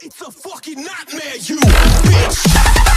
It's a fucking nightmare, you bitch.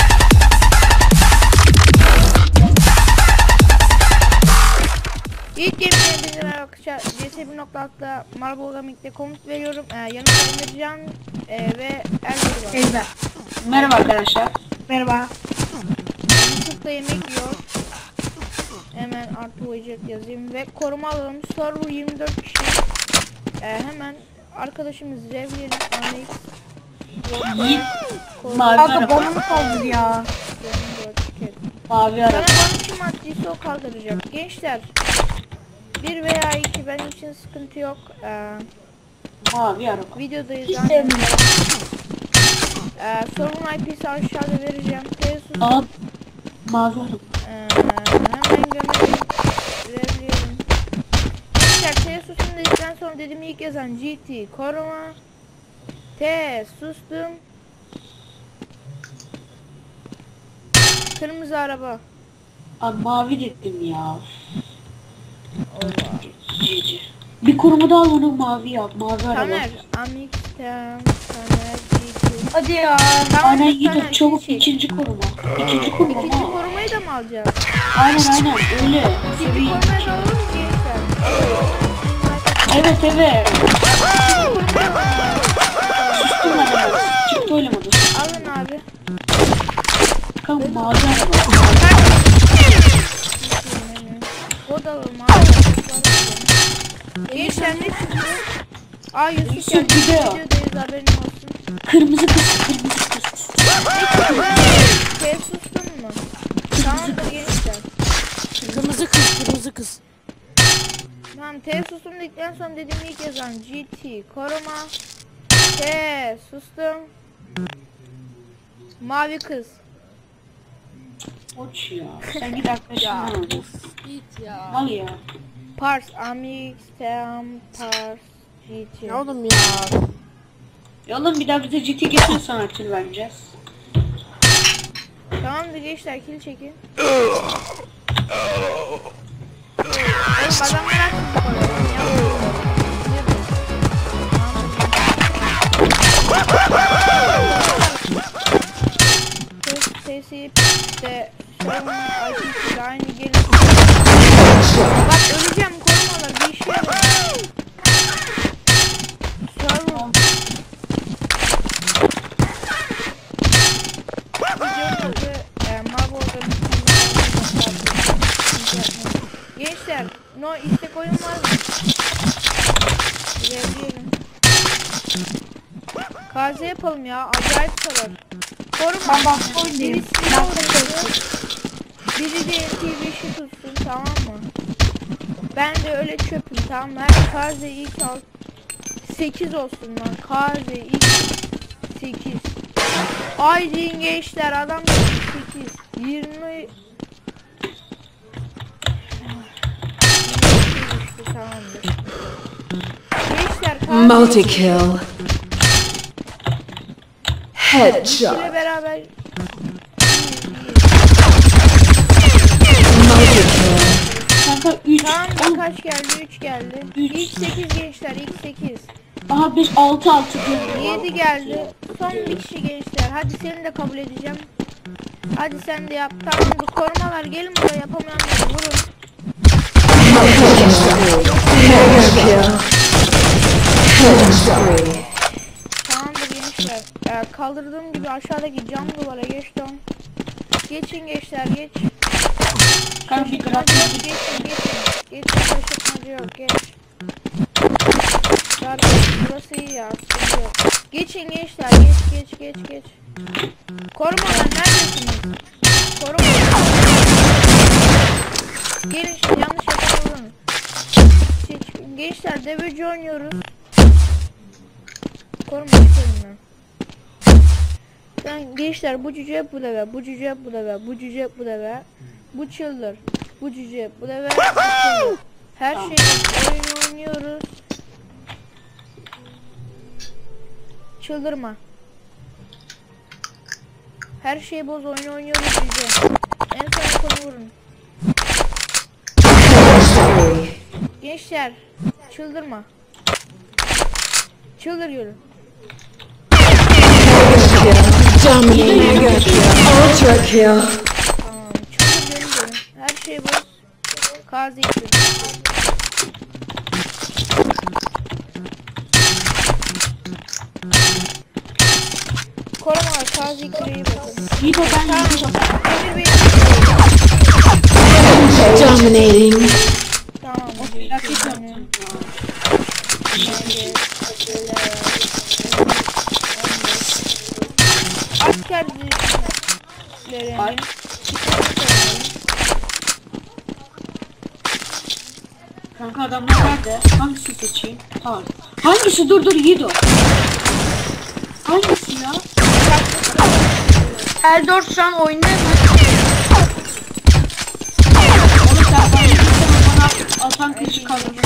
İlk yemeğe bir arkadaşlar CS 1.6'da Marble Gaming'de komut veriyorum. Yanımda Emircan ve Elber var. Merhaba arkadaşlar. Merhaba. Yusuf da yemek yiyor. Hemen artı ücret yazayım ve koruma alalım. Server 24 kişi. Hemen arkadaşımız Zevli'nin Anix. Yiğit. Mavi Kanka araba. bana mı kaldır ya? Mavi Sana araba. bana kim attıysa o kaldıracak. Gençler 1 veya 2 benim için sıkıntı yok. Mavi araba. Videodayız. Hiç Aynen. sevmiyorum. Sorun IP'si aşağıda vereceğim. Tesus. Aa, mavi araba. Hemen gömelim. Verelim. Gençler Tesus'un dedikten sonra dediğimi ilk yazan GT koruma. T sustum. Kırmızı araba. Abi mavi dedim ya. Cici. Bir korumu daha al onu mavi yap. Mavi araba. Tamer. Amik'ten. Tamer GT. Hadi ya. Aynen Tamer, Yiğit çabuk şey. ikinci koruma. İkinci koruma. İkinci ha. korumayı da mı alacağız? Aynen öyle. İkinci Seviye. korumayı da alalım ki gençler. Evet evet. İkinci korumayı alalım. Sustum ben hemen. Çıktı öyle modu. Alın abi. Kanka mavi araba. O da alalım abi. Gençler ne çıktı? Aa Yusuf Yusuf geldi. video. Videodayız haberin olsun. Kırmızı kız. Kırmızı kız. Şey sustun mu? Tamamdır gençler. Kırmızı kız, kırmızı kız. Tamam T sustum dedikten sonra dediğim ilk yazan GT koruma. T sustum. Mavi kız. Koç ya. Sen git arkadaşından al. Git ya. Al ya. Pars Amix Tem Pars GT. Ne oğlum ya? Ya oğlum bir daha bize GT getir sanatçı vereceğiz. Tamamdır gençler kill çekin. Oğlum adamlar hakkında koyuyorum ya. Sesi de sorunun IP'siyle aynı gelir. Bak öleceğim korumalar bir işe yarar. Sorun. Gençler, no istek oyun var mı? Diyelim. KZ yapalım ya, acayip sarar. Koruma. Ben başka oynayayım. Birisi de uğraşsın. Biri de TV5'i tutsun, tamam mı? Ben de öyle çöpüm, tamam mı? Her KZ ilk al. 8 olsun lan, KZ ilk 8. Haydi gençler, adam 8. 20. Tamamdır. Gençler KZ Multi kill. Headshot. ile beraber Multi kill. Kanka 3. tamam kaç geldi? 3 geldi. Üç. İlk 8 gençler, ilk 8. Aha 5 6 6 diyor. 7 geldi. Son bir kişi gençler. Hadi seni de kabul edeceğim. Hadi sen de yap. Tamamdır. Korumalar gelin buraya, yapamayanları vurun. Mega kill. Killing spree. Tamamdır gençler. Kaldırdığım gibi aşağıdaki cam duvara geçtim. Geçin gençler, geç. Kanka bir Hadi grafik. yok, geçin. Geçin, şaşırtmacı yok, geç. Zaten burası iyi ya, sıkıntı yok. Geçin gençler, geç. Korumalar neredesiniz? Korumalar. Gelin şimdi, yanlış yapalım. Gençler deveci oynuyoruz. Koruma çıkarın. Sen gençler bu cüce bu deve, bu cüce bu deve, bu cüce bu deve, bu çıldır, bu cüce bu deve, bu çıldır. Her şeyi oyun oynuyoruz. Çıldırma. Her şeyi boz, oyun oynuyoruz cüce. En son konu vurun. Gençler çıldırma. Çıldır yürü. Dominating. Mega kill. Ultra kill. Tamam. Çabuk dönün. Her şey boz. Kazi için. Korumalar Kazi ikiliyi bakın. Yiğit o ben Yiğit o. Emir Bey. Dominating. Tamam. Felaket yaptım. Asker dizilerinden Ay. Kanka adamlar nerede? Hangisi seçeyim? Tamam. Hangisi? Dur Yiğit o. Hangisi ya? Eldor şu an oyunda mı? Oğlum sen bana gitsen bana atan kılıcı kaldırmak.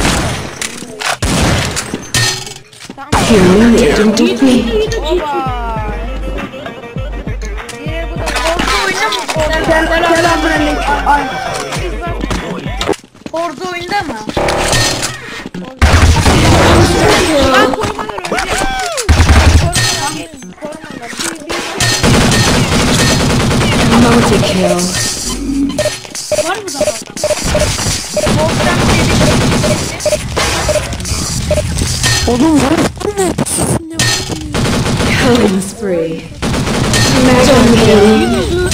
Humiliating defeat. Oba. Diğeri bu da. Selamünaleyküm. Ay. Orada oyunda mı? Ben korumalar önce. Korumalar gelin. Korumalar. Multi-kill. Var mı daha? Oğlum var ne? Killing spree. Dominating.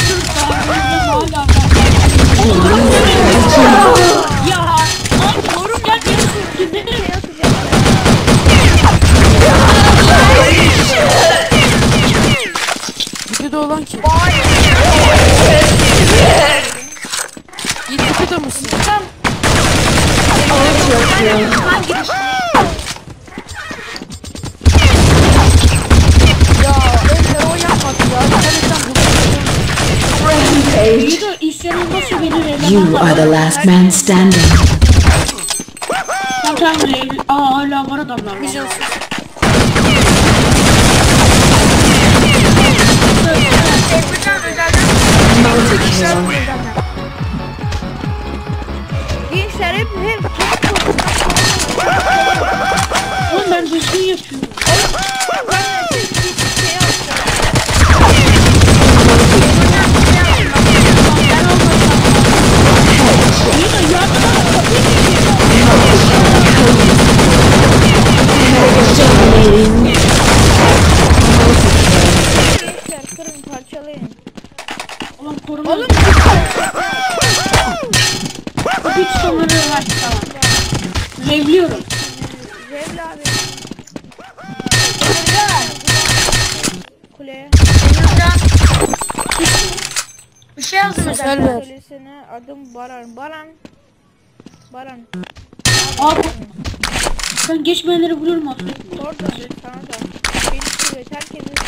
Ya korum gel Videoda olan kim? Yiğit videoda mısın? Ultra kill. Ya Emre o yapmadı ya. Sen Rampage. Yiğit o isyanın nasıl beni You are the last man standing. Tamam hala var adamlar. Multi-kill. Gençler hep Oğlum ben düzgün yapıyorum. Dominating. gençler kırın parçalayın. Oğlum koruma. Oğlum O güç sonları ver tamam. Revliyorum. Zevli abi. Kuleye. bir şey yazdım Sen mesela. söylesene adım Baran. Baran. Abi ben geçmeyenleri vuruyorum affetme. Orada sana da. Beni söyle terk ediyorsun.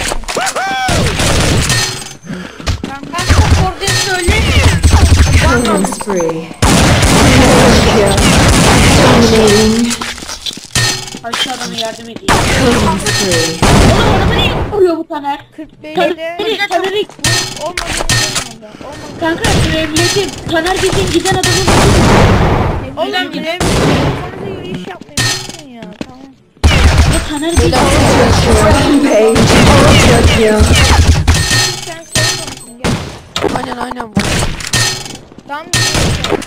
Orada söyle. Killing spree. Mega kill. Dominating. Aşağı adamı yardım edeyim. Killing spree. Oğlum adamı niye vuruyor bu Taner? 45'te Taner'i olmadığını görmüyorum. Olmadı. kanka revledim. Taner dediğin giden adamı Oğlum Revli kafanıza göre iş yapmayın lütfen ya. Tamam. ya Taner dediğin Rampage. Ultra kill. Sen sormamışsın gel. Aynen bu. Tam bir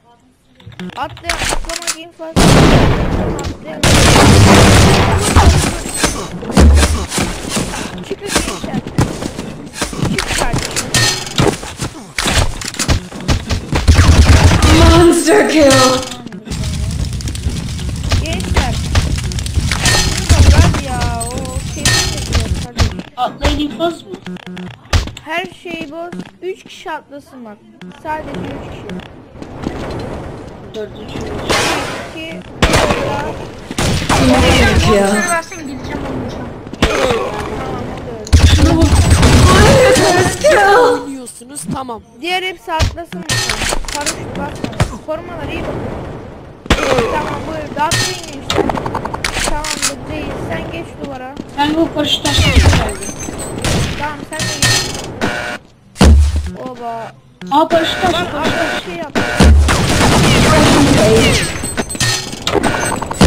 atlamak infaz. Atlayalım. Çıkın gençler. Çık kardeşim. Monster kill. Gençler. Şunu da bırak ya. O kesin de kardeşim. atlayın infaz mı? Her şey boz. 3 kişi atlasın bak. Sadece 3 kişi. Dördüncü. 2 Mega kill. Versen gideceğim olacağım. Şunu vur. Monster kill. Oynuyorsunuz tamam. Diğer hepsi atlasın bakalım. Paraşüt basma. Korumalar iyi bakın. Tamam buyur. Dağıtmayın gençler. Tamamdır değil. Sen geç duvara. Ben bu paraşüt aşağı geldi. Tamam sen de geç. Oba. Aa paraşüt aşağı. Bak arada bir şey yaptı.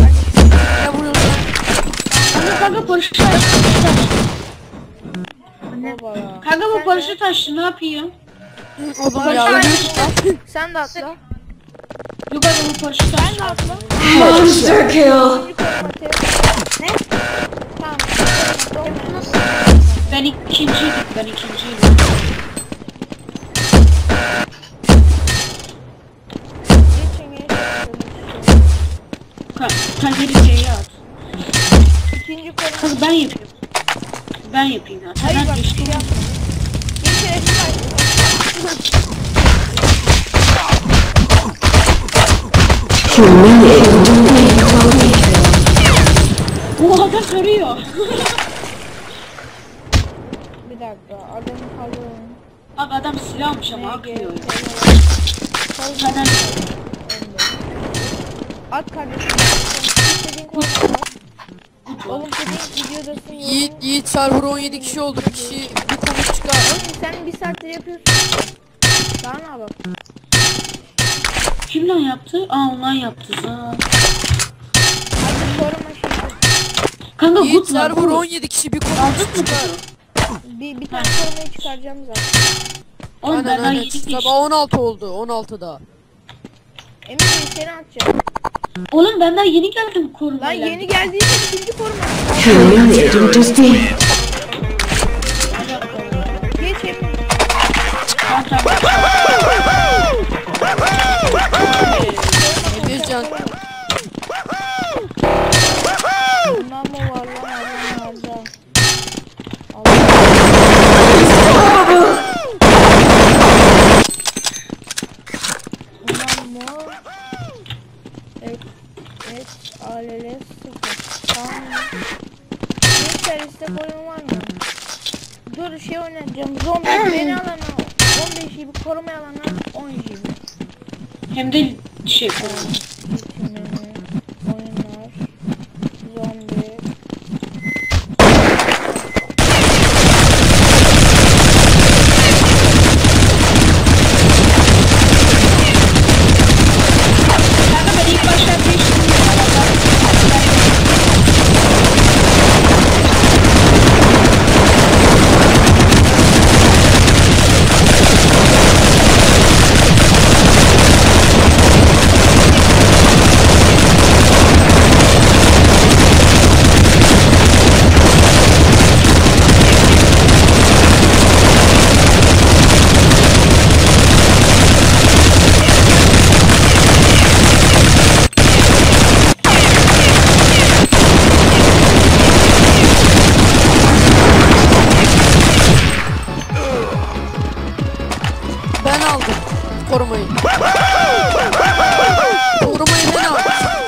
Ne vuruyorsun? Kanka paraşüt aşağı. Baba ya. Kanka bu Sen paraşüt açtı ne yapayım? Oğlum ya ölüyorsun. de- Sen de atla. Yok kanka bu paraşüt Sen de açtı. atla. Monster kill. İkinci koruma testi. Ne? Tamam. Ben ikinciydim. Geçin geçin. Kandili şeyi at. İkinci koruma. Kanka ben yapayım. Ben yapayım ya. Hayır Sen bak geçtin. şey yapma. Geçin hepsi Humiliating. Chloe. Bu adam soruyor. Bir dakika. Adamı kalın. Abi adam silah almış ama akmıyor ya. Kalın. Zaten At kardeşim. İstediğin koruma var. Oğlum dediğin videodasın. Yiğit server 17 kişi oldu. Bir kişi bir komut çıkar. Oğlum sen bir saattir yapıyorsun. Daha ne yapalım? kim lan yaptı? Ondan yaptı. Hadi koruma şeyi. Kanka Yiğit gut var. server Gut. 17 kişi bir komut Aldık mı çıkar. gutu? Bir tane korumayı çıkaracağım zaten. Oğlum ben daha Aynen. yeni geçtim. Sabah 16 oldu. 16'da. Emin Bey seni atacağım. Oğlum ben daha yeni geldim Lan korumayla. yeni geldiyse ikinci koruma. Humiliating defeat. Geç Emin. Tamam. Emircan. Bundan mı var lan adamlarda? Bundan mı? Evet. Evet. Alele sıfır. Tamam mı? Bir serviste koruma var mı? Dur şey oynayacağım. Zombi beni alana 15 gibi koruma alana 10 gibi. Hem de şey Bitimini, oyunlar, zombi. Kanka ben ilk başta değiştim. Ben aldım korumayı. Korumayı ben aldım.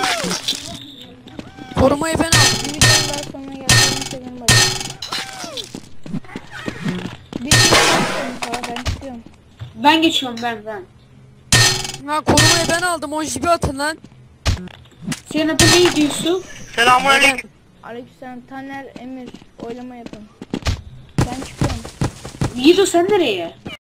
Korumayı ben aldım. Bir videodan sonra geldiğini senin bak. Bir videodan ben çıkıyorum. Ben geçiyorum ben. Ha korumayı ben aldım. O jibi atın lan. Senin adın neydi Yusuf? Aleykümselam Taner Emir oylama yapın. Ben çıkıyorum. Yiğido sen nereye?